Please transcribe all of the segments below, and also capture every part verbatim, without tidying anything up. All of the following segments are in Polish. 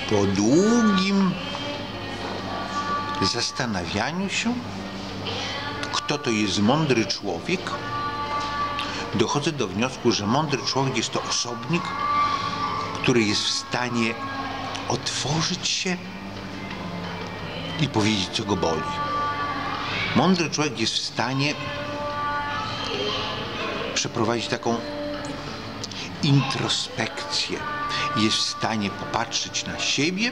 Po długim zastanawianiu się, kto to jest mądry człowiek, dochodzę do wniosku, że mądry człowiek jest to osobnik, który jest w stanie otworzyć się i powiedzieć, co go boli. Mądry człowiek jest w stanie przeprowadzić taką introspekcję. Jest w stanie popatrzeć na siebie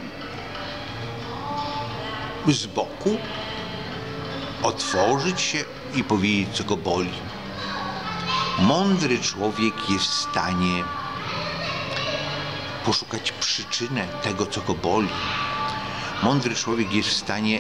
z boku, otworzyć się i powiedzieć, co go boli. Mądry człowiek jest w stanie poszukać przyczynę tego, co go boli. Mądry człowiek jest w stanie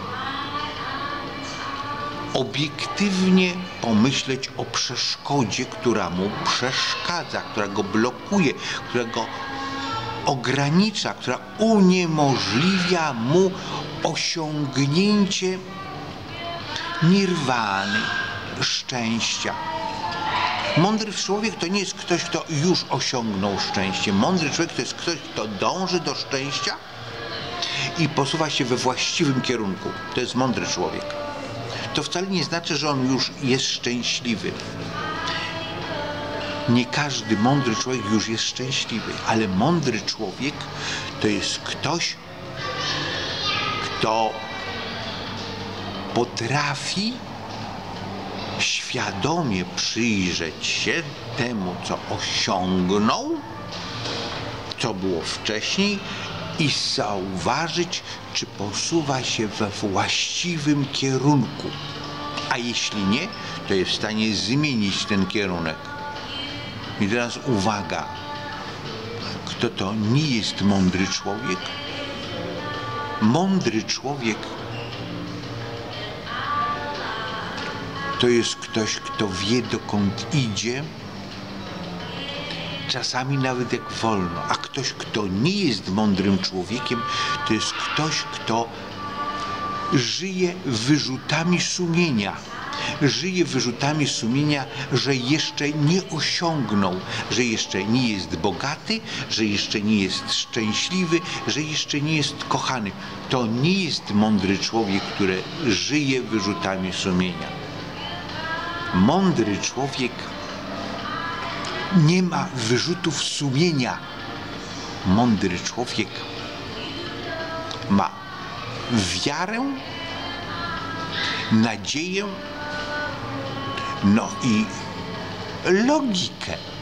obiektywnie pomyśleć o przeszkodzie, która mu przeszkadza, która go blokuje, która go ogranicza, która uniemożliwia mu osiągnięcie nirwany, szczęścia. Mądry człowiek to nie jest ktoś, kto już osiągnął szczęście. Mądry człowiek to jest ktoś, kto dąży do szczęścia i posuwa się we właściwym kierunku. To jest mądry człowiek. To wcale nie znaczy, że on już jest szczęśliwy. Nie każdy mądry człowiek już jest szczęśliwy, ale mądry człowiek to jest ktoś, kto potrafi świadomie przyjrzeć się temu, co osiągnął, co było wcześniej i zauważyć, czy posuwa się we właściwym kierunku. A jeśli nie, to jest w stanie zmienić ten kierunek. I teraz uwaga, kto to nie jest mądry człowiek? Mądry człowiek to jest ktoś, kto wie, dokąd idzie, czasami nawet jak wolno. A ktoś, kto nie jest mądrym człowiekiem, to jest ktoś, kto żyje wyrzutami sumienia. Żyje wyrzutami sumienia, że jeszcze nie osiągnął, że jeszcze nie jest bogaty, że jeszcze nie jest szczęśliwy, że jeszcze nie jest kochany. To nie jest mądry człowiek, który żyje wyrzutami sumienia. Mądry człowiek nie ma wyrzutów sumienia. Mądry człowiek ma wiarę, nadzieję, no i logikę.